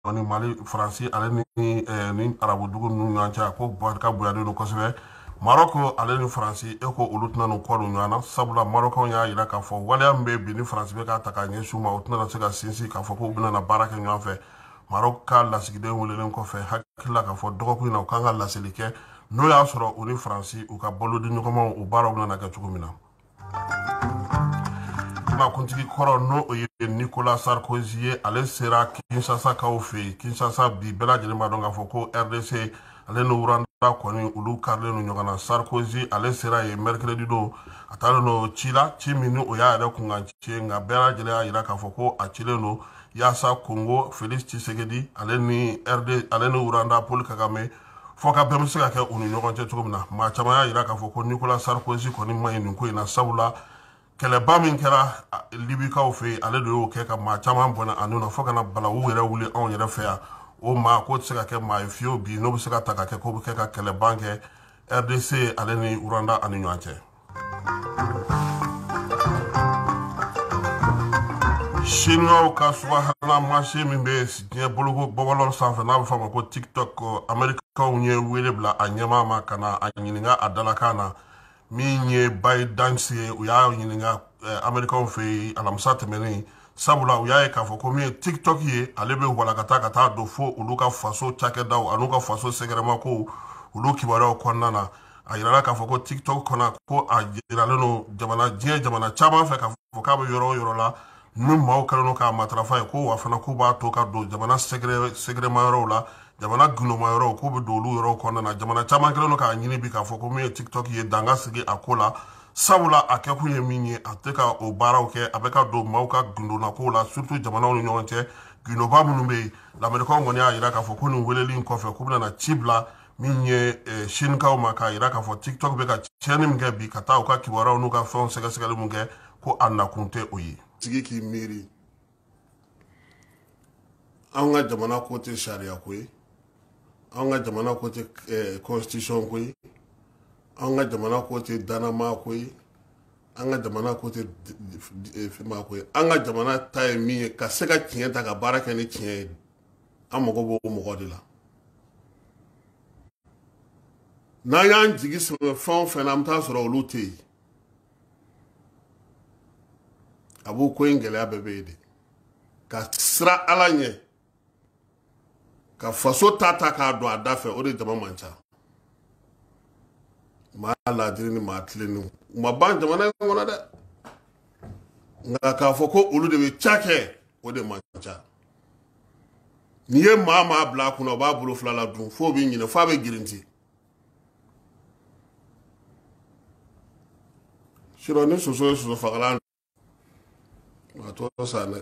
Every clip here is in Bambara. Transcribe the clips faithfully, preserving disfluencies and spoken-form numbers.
ni Mali Faransi ale ni ni arabu dugu ninnu ɲɔgɔn cɛ ko barika bonyalen don kosɛbɛ. Maroc ale ni Faransi e ko olu tɛna n'u kɔ don ɲɔgɔn na sabula Marocɛnw y'a jira k'a fɔ waleya min bɛ bi ni Faransi bɛ k'a ta k'a ɲɛsin u ma o tɛna se ka sinsin k'a fɔ k'u bɛna na baara kɛ ɲɔgɔn fɛ. Maroc ka lasigiden welelen kɔfɛ hakili la k'a fɔ dɔgɔkun in na u kan ka laseli kɛ n'o y'a sɔrɔ u ni Faransi u ka balo di ɲɔgɔnma u baaraw bɛna kɛ cogo min na. Kuntigi kɔrɔ n'o o ye Nicolas Sarkozy ye ale sera Kinshasa kaw fɛ yen. Kinshasa bi bɛɛ lajɛlen b'a dɔn k'a fɔ ko R D C ale ni Rwanda kɔni olu karilen don ɲɔgɔn na. Sarkozy ale sera yen mercredi don a taalen don ci la ci min ni o y'a yɛrɛ kunkan ci ye nka bɛɛ lajɛlen y'a jira k'a fɔ ko a cilen don yaasa Congo Félix Tshisekedi ale ni R D ale ni Rwanda Paul Kagame fɔ ka bɛɛ bɛ se ka kɛ u ni ɲɔgɔn cɛ cogo min na. Maa caman y'a jira k'a fɔ ko Nicolas Sarkozy kɔni ma ɲi nin ko in na sabula kɛlɛba min kɛra Libikaw fɛ yen ale de y'o kɛ ka maa caman bɔnɛ a nun na fo kana balawu yɛrɛ wuli anw yɛrɛ fɛ yan. O maa k'o tɛ se ka kɛ maa ye fiyewu bi n'o bɛ se ka ta ka kɛ k'o bɛ kɛ ka kɛlɛban kɛ R D C ale ni Rwanda ani ɲɔgɔn cɛ. Chinois ka subahana mansi min bɛ diɲɛ boloko bɔbɔlɔ sanfɛ n'a bɛ fɔ a ma ko TikTok Amerikɛnw ye wele bila a ɲɛmaa ma ka na a ɲininka a dalakan na min ye ByteDance ye u y'a ɲininka Amerikɛnw fɛ yen alamisa tɛmɛnen sabula u y'a ye k'a fɔ ko min ye TikTok ye ale bɛ walakata ka taa don fo olu ka faso cakɛdaw an'u ka faso sɛgɛrɛmakow olu kibaruyaw kɔnɔna na. A yirala k'a fɔ ko TikTok kɔnɔ ko a yiralen don jamana diɲɛ jamana caman fɛ k'a fɔ k'a bɛ yɔrɔ o yɔrɔ la ni maaw kɛlen don k'a matarafa ye ko wa fana k'u b'a to ka don jamana sɛgɛrɛma yɔrɔw la jamana gunoma yɔrɔw k'u bɛ don olu yɔrɔw kɔnɔna na. Jamana caman kɛlen don k'a ɲini bi k'a fɔ ko min ye TikTok ye danga sigi a ko la sabula a kɛkun ye min ye a tɛ ka o baaraw kɛ a bɛ ka don maaw ka gundona kow la surtout jamanaw ni ɲɔgɔn cɛ gunoba minnu bɛ yen. Lamɛnnikɛnw kɔni y'a jira k'a fɔ ko nin weleli in kɔfɛ k'u bɛna ci bila min ye Sinikaw ma k'a jira k'a fɔ TikTok bɛ ka tiɲɛni min kɛ bi ka taa u ka kibaruyaw n'u ka fɛnw sɛgɛsɛgɛli min kɛ ko a nakun tɛ o ye. Sigi k'i miiri an ka jamana ko tɛ sariya ko ye an ka jamana ko tɛ constitution ko ye an ka jamana ko tɛ danama ko ye an ka jamana ko tɛ fima ko ye an ka jamana ta ye min ye ka se ka tiɲɛ ta ka baara kɛ ni tiɲɛ ye an mago b'o mɔgɔ de la. N'an y'an jigi sɛbɛ fɛn o fɛn na an bɛ taa sɔrɔ olu tɛ yen a b'o ko in gɛlɛya bɛɛ bɛ yen de ka sira Ala ɲɛ ka faso ta ta k'a don a da fɛ o de jama man ca. Maa laadiri ni maa tilenni u ma ban jamana in kɔnɔ dɛ nka k'a fɔ ko olu de bɛ ca kɛ o de man ca. N'i ye maa maa bila a kunna o b'a bolo fila la dun f'o bɛ ɲinɛ f'a bɛ girinti. Sira ni soso ye soso fagalan a tɔ sa dɛ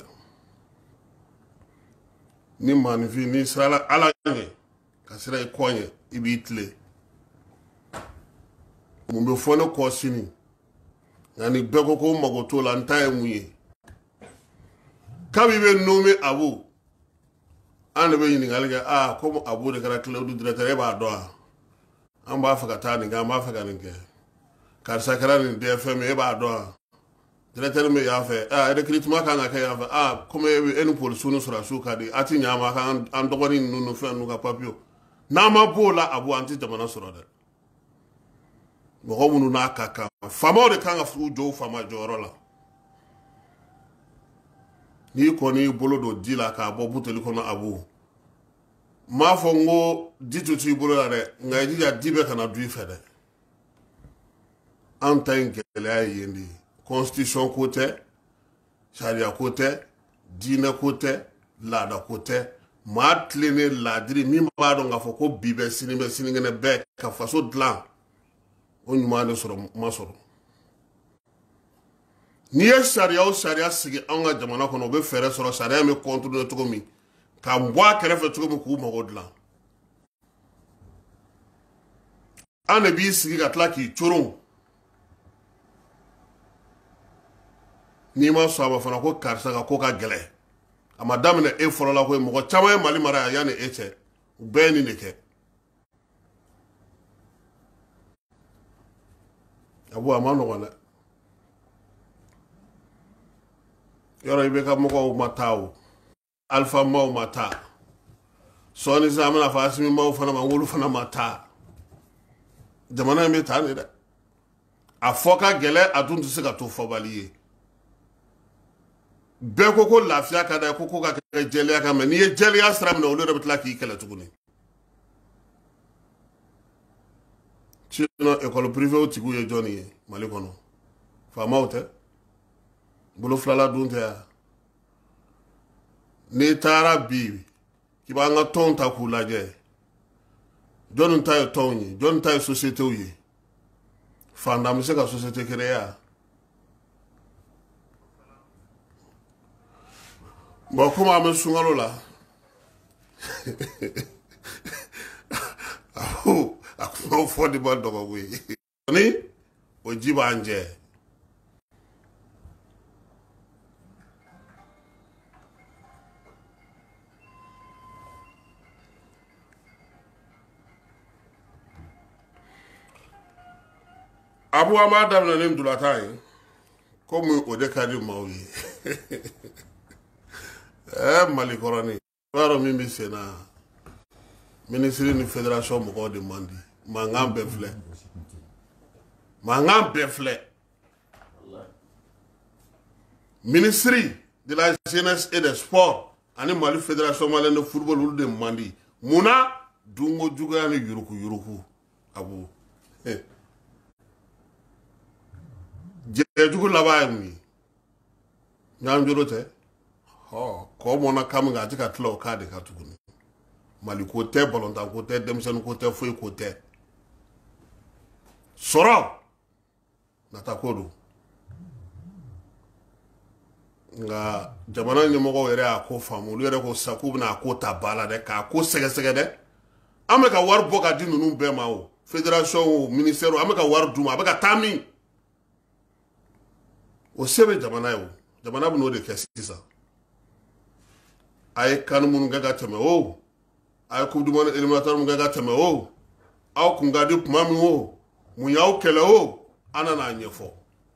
ni maanifin ni sirala Ala ɲɛ ka sira i kɔ ɲɛ i b'i tilen mun bɛ fɔ ne kɔ sini nka ni bɛɛ ko ko mago t'o la n ta ye mun ye kabi bɛ nommé Abu an de bɛ ɲininkali kɛ aa ko Abu de kɛra cloud directeur e b'a dɔn wa an b'a fɛ ka taa nin kɛ an b'a fɛ ka nin kɛ karisa kɛra nin D F M e b'a dɔn wa directeur min y'a fɛ aa recrutement kan ka kɛ yan fɛ aa comme e ni polisiw ni sɔrɔdasiw ka di a ti ɲɛ an ma k'an dɔgɔnin ninnu ni fɛn ninnu ka papiyew n'an ma b'o la Abu an ti jamana sɔrɔ dɛ. Mɔgɔ minnu n'a ka kan faamaw de kan ka u jɔ u faama jɔyɔrɔ la. N'i kɔni y'i bolo don di la k'a bɔ buteli kɔnɔ Abu n m'a fɔ n ko di tun t'i bolo la dɛ nka i jija di bɛ ka na du i fɛ dɛ. An ta in gɛlɛya ye yen de ye constitution ko tɛ sariya ko tɛ diinɛ ko tɛ laada ko tɛ maa tilennen laadiri min b'a dɔn k'a fɔ ko bi bɛ sini bɛ sinikɛnɛ bɛɛ ka faso dilan o ɲuman de sɔrɔ ma sɔrɔ. N'i ye sariya o sariya sigi an ka jamana kɔnɔ o bɛ fɛɛrɛ sɔrɔ sariya bɛ contrôler cogo min ka bɔ a kɛrɛfɛ cogo min k'u mago dilan. An de b'i sigi ka tila k'i coron n'i ma sɔn a ma fana ko karisa ka ko ka gɛlɛn a ma daminɛ e fɔlɔ la ko mɔgɔ caman ye Mali mara yan yanni e cɛ u bɛɛ ye nin de kɛ. Abu a ma nɔgɔn dɛ yɔrɔ i bɛ ka mɔgɔw ma taa o Alpha maw ma taa sɔɔni sisan an bɛna fɔ Asimi maaw fana ma wolu fana ma taa jamana in bɛ taa de dɛ a fɔ ka gɛlɛ a dun tɛ se ka to fɔbali ye bɛɛ ko ko lafiya ka d'a ye ko ko ka kɛ jɛlenya kan mɛ n'i ye jɛlenya sira minɛ olu yɛrɛ bɛ tila k'i kɛlɛ tuguni sinon école privée tigiw ye jɔnni ye Mali kɔnɔ faamaw tɛ bolo filala dun tɛ yan n'i taara bi k'i b'an ka tɔnw ta k'u lajɛ jɔnni ta ye tɔnw ye jɔnni ta ye sociétéw ye fantan bɛ se ka société créer yan bon comme an bɛ sunkalo la a kumaw fɔ de ma dɔgɔ koyi ni o ji b'an jɛ Abu an b'a daminɛ ni ndulata ye komi o de ka di maaw ye ɛ Mali kɔrɔni i b'a dɔn min bɛ sen na ministre ni fédération mɔgɔw de man di mankan bɛɛ filɛ mankan bɛɛ filɛ ministre de la jeunesse et des sports ani Mali fédération malienne de football olu de man di munna dunko juguya ni yuruku yuruku Abu jɛjugu laban ye mun ye ɲɔgɔn joro tɛ ɔ kɔ mɔna kan min kan a tɛ ka tila o k'a de kan tuguni Mali ko tɛ balontan ko tɛ denmisɛnnin ko tɛ foyi ko tɛ sɔrɔ nata ko don nka jamana ɲɛmɔgɔw yɛrɛ y'a ko faamu olu yɛrɛ ko sisan k'u bɛna a ko ta ba la dɛ k'a ko sɛgɛsɛgɛ dɛ an bɛ ka wari bɔ ka di ninnu bɛɛ ma o fédération o ministère o an bɛ ka wari d'u ma a bɛ ka taa min o se bɛ jamana ye o jamana bɛ n'o de kɛ sisan a ye kan minnu kɛ ka tɛmɛ o a ye coupe du monde éliminatoire minnu kɛ ka tɛmɛ o aw kun ka di kuma min o mun y'aw kɛlɛ o an nana a ɲɛfɔ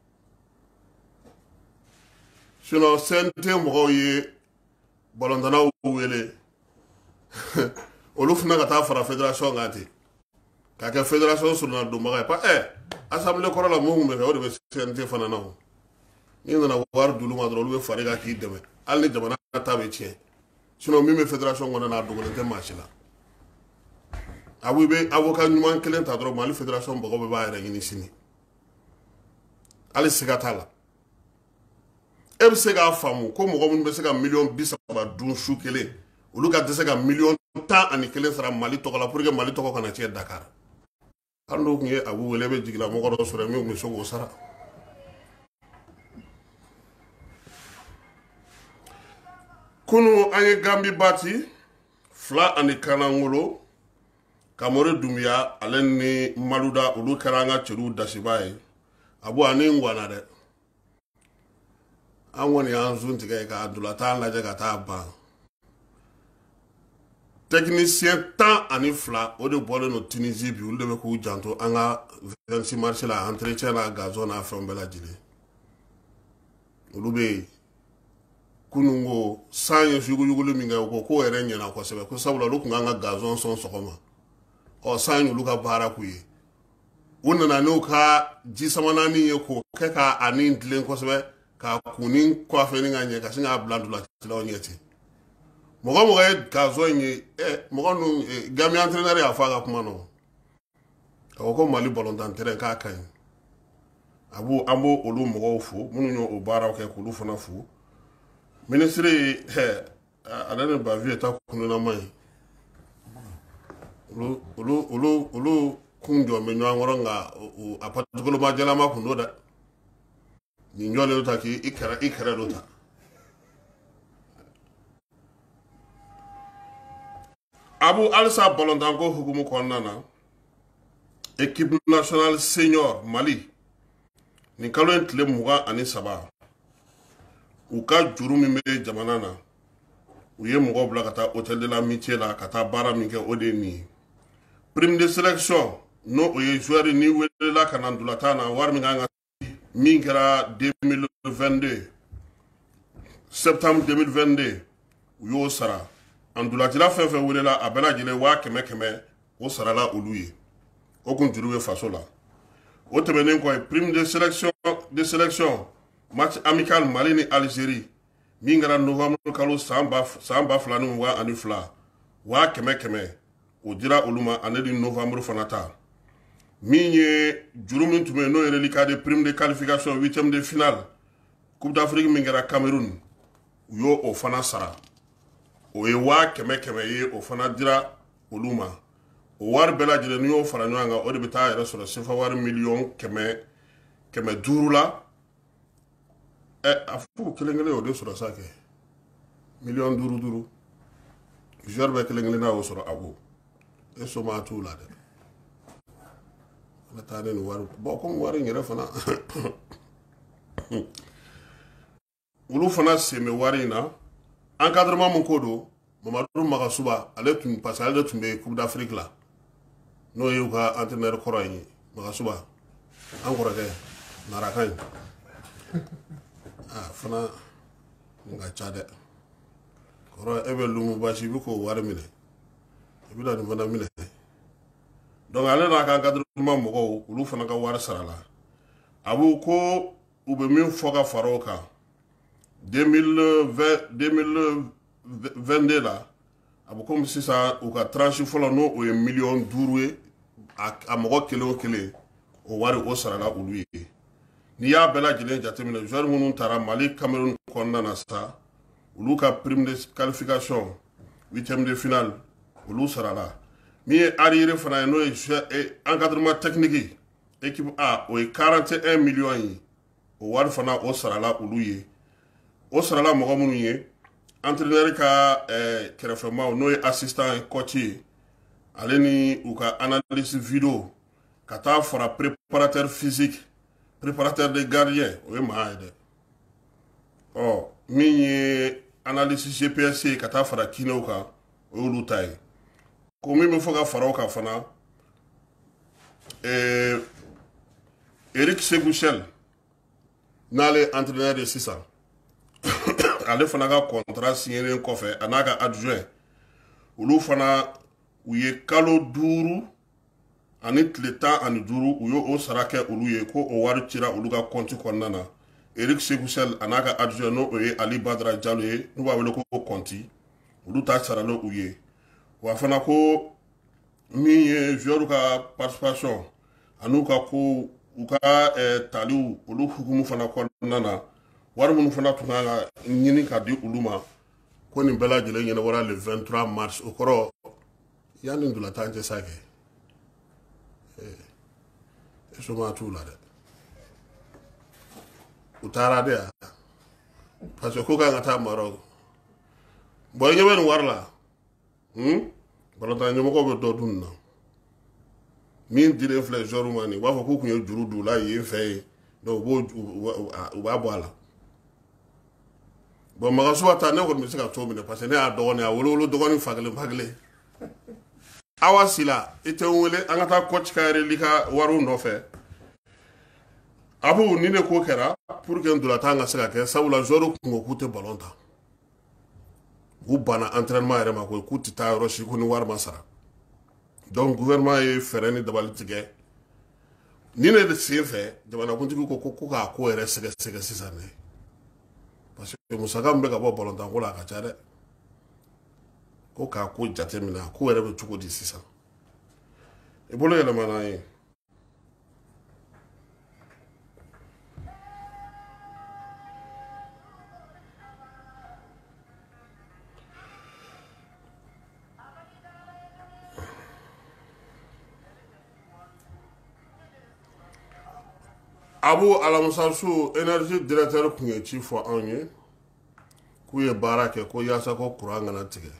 sinon C N T mɔgɔw ye balontannaw wele olu fana ka taa fara fédération kan ten k'a kɛ fédération surunna donbaga ye pa ɛ assemblée kɔrɔ la mun kun bɛ kɛ o de bɛ C N T fana na o n'i nana wari d'olu ma dɔrɔn olu bɛ fari kan k'i dɛmɛ hali ni jamana ta bɛ tiɲɛ sinon min bɛ fédération kɔnɔ n'a dogolen tɛ maa si la Abu i bɛ avocat ɲuman kelen ta dɔrɔn Mali fédération mɔgɔw bɛɛ b'a yɛrɛ ɲini sini hali siga t'a la e bɛ se k'a faamu ko mɔgɔ minnu bɛ se ka miliyɔn bi saba dun su kelen olu ka dɛsɛ ka miliyɔn tan ani kelen sara Mali tɔgɔ la pour que Mali tɔgɔ kana tiɲɛ Dakar hali n'o tun ye Abu wele e bɛ jigilamɔgɔ dɔ sɔrɔ min tun bɛ se k'o sara kunu an ye Gambi bati fila ani Kanangolo Kamore Dumbuya ale ni Maluda olu kɛra an ka cɛlu dasiba ye Abu ani ngwana dɛ an kɔni y'an zun tigɛ ka ndulata lajɛ ka taa ban technicien tan ani fila o de bɔlen no Tunisie bi olu de bɛ k'u janto an ka vingt-six mars la entretien na gazon n'a fɛnw bɛɛ lajɛlen olu bɛ yen kunungo san ye yuguyuguli min kɛ o ko k'o yɛrɛ ɲɛna kosɛbɛ ko sabula olu tun kan ka gazon sɔn sɔgɔma ɔ san y'olu ka baara k'u ye u nana n'u ka ji samanani ye k'o kɛ k'a ani dilen kosɛbɛ k'a kunni kɔfɛni ka ɲɛ ka sin k'a bila ndulatilaw ɲɛ ten mɔgɔ mɔgɔ ye gazon in ye ɛ mɔgɔ ninnu Gambi entraîneur y'a fɔ a ka kuma nɔ a ko ko Mali balontan terrain k'a ka ɲi Abu an b'o olu mɔgɔw fo minnu y'o baaraw kɛ k'olu fana fo ministre ɛ ale ni Bavi ta kununama ye olu olu olu olu kun jɔ bɛ ɲɔgɔn kɔrɔ nka a patikoloba jalama kun do dɛ nin jɔlen do ta k'i kɛrɛ i kɛrɛ do ta Abu alisa balontanko hukumu kɔnɔna na équipe nationale senior Mali nin kalo in tile mugan ani saba u ka juru min bɛ jamana na u ye mɔgɔw bila ka taa hôtel de l'amitié la ka taa baara min kɛ o de ye nin ye prime de sélection n'o o ye joueur ni welela ka na ndulata na wari min kan ka min kɛra deux mille vingt-deux septembre deux mille vingt-deux u y'o sara andulatila fɛn fɛn welela a bɛɛ lajɛlen waa kɛmɛ kɛmɛ o sarala olu ye o kun juru bɛ faso la o tɛmɛnen kɔ prime de sélection de sélection match amical Mali ni Algérie min kɛra novembre kalo san ba san ba fila ni mugan ani fila waa kɛmɛ kɛmɛ o dira olu ma ale ni novembre fana ta min ye juru min tun bɛ yen n'o ye reliquat de prime de qualification huitième de finale coupe d'Afrique min kɛra Cameroun u y'o o fana sara o ye waa kɛmɛ kɛmɛ ye o fana dira olu ma o wari bɛɛ lajɛlen n'i y'o fara ɲɔgɔn kan o de bɛ taa yɛrɛ sɔrɔ sefa wari miliyɔn kɛmɛ kɛmɛ duuru la ɛ a fɔ kelen kelen o de sɔrɔ sa kɛ miliyɔn duuru duuru joueur bɛɛ kelen kelen n'a y'o sɔrɔ a ko e soma t'u la dɛ an bɛ taa ni nin wari bɔn komi wari in yɛrɛ fana olu fana sen bɛ wari in na encadrement mun ko don Mamadou Magasuba ale tun parce que ale tun bɛ coupe d'Afrique la n'o ye u ka entraîneur kɔrɔ in ye Magasuba an kɔrɔkɛ naraka in ah fana nka ca dɛ kɔrɔ e bɛ lumu basi i bɛ k'o wari minɛ i bɛ na nin fana minɛ donc ale n'a ka encadrement mɔgɔw olu fana ka wari sara la a b'u ko u bɛ min fɔ ka fara o kan deux mille vingt-deux la a bɛ komi sisan u ka tranche fɔlɔ n'o o ye miliyɔn duuru ye a mɔgɔ kelen o kelen o wari o sarala olu ye n'i y'a bɛɛ lajɛlen jateminɛ joueur minnu taara Mali Cameroun kɔnɔna na sa olu ka prime de qualification huitième de finale olu sarala min ye arrière fana ye n'o ye encadrement technique équipe A o ye quarante et un millions ye o wari fana o sarala olu ye o sarala mɔgɔ minnu ye entraîneur ka kɛrɛfɛmaw n'o ye assistant coach ye ale ni u ka analyse vidéo ka taa fara préparateur physique préparateur de gardien o ye maa ye dɛ ɔ min ye analyse G P S ye ka taa fara kinew kan o y'olu ta ye ko min bɛ fɔ ka fara o kan fana Eric Seguchel n'ale entraîneur de sisan ale fana ka contrat signé kɔfɛ a n'a ka adjoint olu fana u ye kalo duuru ani tile tan ani duuru u y'o sara kɛ olu ye ko o wari cira olu ka compte kɔnɔna na Eric Seguchel a n'a ka adjoint n'o ye Ali Badara Jalo ye n'u b'a wele ko compte olu ta sarala u ye wa fana ko min ye joueur ka participation an'u ka ko u ka taliw olu hukumu fana kɔnɔna na wari minnu fana tun kan ka ɲini ka di olu ma ko nin bɛɛ lajɛlen ɲɛnabɔra le vingt-trois mars o kɔrɔ yanni ndolatan cɛ sa kɛ e soma t'u la dɛ u taara de yan parce que ko kan ka taa Maroc bon i ɲɛ bɛ nin wari la balontan ɲɛmɔgɔw bɛ dɔ dun na min dilen filɛ joueur ma nin u b'a fɔ k'u tun ye juru don u la yen fɛ yen donc u b'a bɔ a la bon Magasuba ta ne kɔni bɛ se ka t'o minɛ parce que ne y'a dɔgɔnin a wolo wolo dɔgɔnin fa kelen fa kelen Awa Sila i tɛ n wele an ka taa coach ka reliquat wariw nɔfɛ Abu ni ne ko kɛra pour que ndolatan ka se ka kɛ sabula joueur kun ko k'u tɛ ballon ta u banna entraînement yɛrɛ ma ko k'u tɛ taa yɔrɔ si ko ni wari ma sara donc gouvernement ye fɛɛrɛ ni dabali tigɛ ni ne de sen fɛ jamanakuntigi ko ko k'a ko yɛrɛ sɛgɛsɛgɛ sisan ne parce que musaka min bɛ ka bɔ balontan ko la a ka ca dɛ ko k'a ko jate minɛ a ko yɛrɛ bɛ cogo di sisan i bolo yɛlɛmana ye Abu Alamusa Su énergie directeur kun ye ci fɔ anw ye k'u ye baara kɛ ko yaasa ko courant kana tigɛ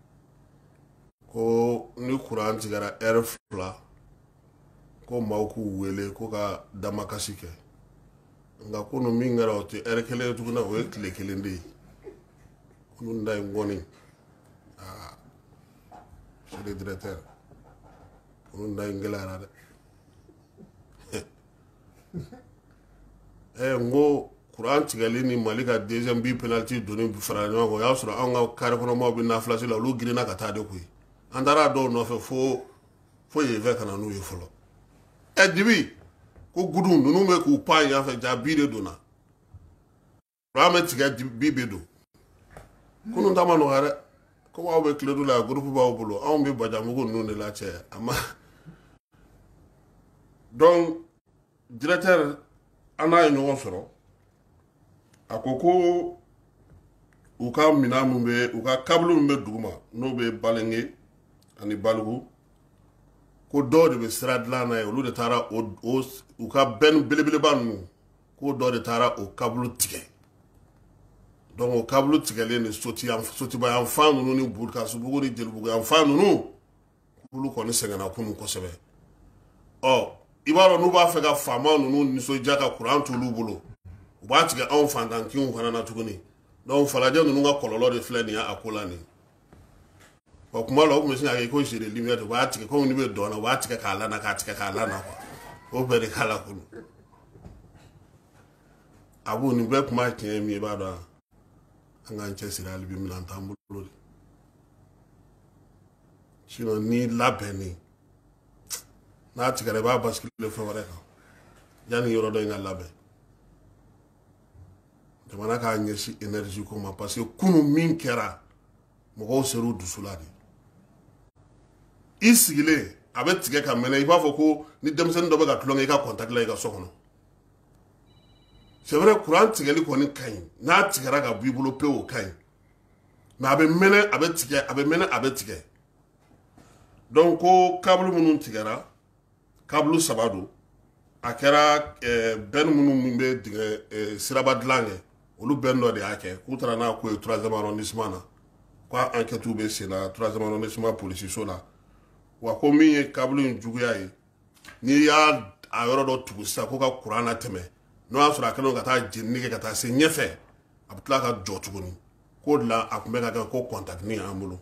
ko ni courant tigɛra heure fila ko maaw k'u wele ko ka damakasi kɛ nka kunu min kɛra o tɛ heure kelen ye tuguni o ye tile kelen de ye kunu da ye ngɔni aa c'est le directeur kunu da ye gɛlɛyara dɛ Eh, ngo kuran tigɛli ni Mali ka deuxième bi penalty doni fara ɲɔgɔn kan o y'a sɔrɔ anw ka carré kɔnɔmaw bɛ nafilasi la olu girinna ka taa de koyi an taara dɔw nɔfɛ fo fo yen fɛ ka na n'u ye fɔlɔ ɛ dibi ko gudu ninnu bɛ k'u pan yan fɛ ja bi de donna kuran bɛ tigɛ bi bɛ don kunun ta ma nɔgɔya dɛ komi aw bɛ tile du la groupe b'aw bolo anw bɛ bajamugu ninnu de la cɛ a ma donc directeur an n'a ye ɲɔgɔn sɔrɔ a ko ko u ka minɛn min bɛ u ka câble min bɛ duguma n'o bɛ Balenge ani Baliku ko dɔw de bɛ sira dilan na ye olu de taara o u ka bɛn belebeleba ninnu ko dɔw de taara o câble tigɛ donc o câble tigɛlen ni soti sotiba yan fan ninnu ni Burkasubugu ni Jelibugu yan fan ninnu olu kɔni sɛgɛnna kunun kosɛbɛ ɔ i b'a dɔn n'u b'a fɛ ka faama ninnu nisɔndiya ka kuran t'olu bolo u b'a tigɛ anw fantankinw fana na tuguni donc falajɛ ninnu ka kɔlɔlɔ de filɛ nin ye a ko la nin ɔ kuma la o tun bɛ sin ka kɛ ko jere lumière u b'a tigɛ komi ni bɛ dɔn na u b'a tigɛ k'a lana k'a tigɛ k'a lana quoi o bɛɛ de k'a la kunu a b'o nin bɛɛ kuma tiɲɛ min i b'a dɔn an k'an cɛsiri hali bi minɛn t'an bolo de sinon ni labɛnni n'a tigɛra i b'a basculer fɛn wɛrɛ kan yanni yɔrɔ dɔ in ka labɛn jamana k'a ɲɛsin énergie ko ma parce que kunun min kɛra mɔgɔw ser'u dusu la de i sigilen a bɛ tigɛ ka mɛnɛ i b'a fɔ ko ni denmisɛnnin dɔ bɛ ka tulonkɛ i ka contact la i ka so kɔnɔ c'est vrai kuran tigɛli kɔni ka ɲi n'a tigɛra ka bɔ i bolo pewu o ka ɲi mais a bɛ mɛnɛ a bɛ tigɛ a bɛ mɛnɛ a bɛ tigɛ donc ko câble minnu tigɛra câble saba don a kɛra bɛn minnu min bɛ dingɛ siraba dilan kɛ olu bɛn dɔ de y'a kɛ k'u taara n'a ko ye troisième arrondissement na k'a enquête bɛ sen na troisième arrondissement policiso la wa ko min ye câble in juguya ye n'i y'a a yɔrɔ dɔ tugu sisan ko ka kuran latɛmɛ n'o y'a sɔrɔ a kɛlen ka taa jenini kɛ ka taa se ɲɛfɛ a bɛ tila ka jɔ tuguni k'o de la a tun bɛ ka kɛ ko kɔntakini y'an bolo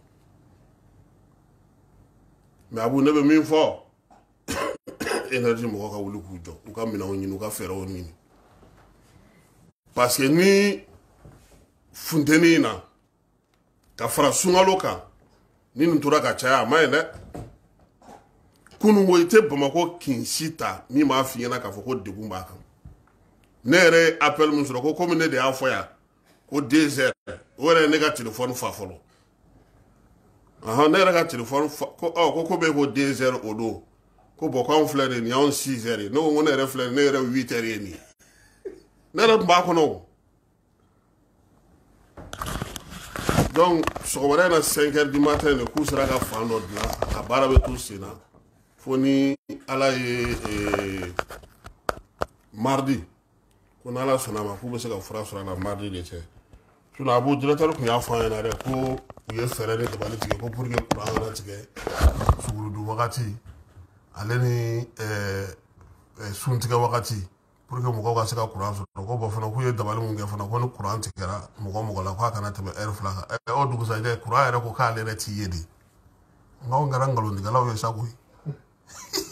mais abu ne bɛ min fɔ énergie mɔgɔ ka wuli k'u jɔ u ka minɛnw ɲini u ka fɛɛrɛw ɲini parce que ni funteni in na ka fara sunkalo kan ni nin tora ka caya a ma ɲi dɛ kunun ko i tɛ Bamakɔ kin si ta min b'a f'i ɲɛna k'a fɔ ko degun b'a kan ne yɛrɛ ye appel min sɔrɔ ko komi ne de y'a fɔ yan ko deux heures o yɛrɛ ye ne ka téléphone fa fɔlɔ ɔhɔn ne yɛrɛ ka téléphone fa ko ɔ ko ko bɛ ko deux heures o don ko bɔn k'anw filɛ de nin y'anw six heures ye ne ko ko ne yɛrɛ filɛ ne yɛrɛ huit heures ye nin ye ne yɛrɛ tun b'a kɔnɔ o donc sɔgɔmada in na cinq heures du matin de k'u sera ka fan dɔ dilan a baara bɛ t'u sen na fo ni ala ye mardi ko n'ala sɔnna ma k'u bɛ se ka fura sɔrɔ a la mardi de cɛ sinon a b'o directeur tun y'a fɔ an ɲɛna dɛ ko u ye fɛɛrɛ ni dabali tigɛ ko pour que kuran kana tigɛ sugurudu wagati ale ni suntigɛ wagati pour que mɔgɔw ka se ka kuran sɔrɔ ko bɔn fana k'u ye dabali mun kɛ fana ko ni kuran tigɛra mɔgɔ mɔgɔ la k'a kana tɛmɛ heure fila kan ɛ o dugusajɛ kuran yɛrɛ ko k'ale yɛrɛ t'i ye de nka anw kɛra nkalontigɛlaw ye sa koyi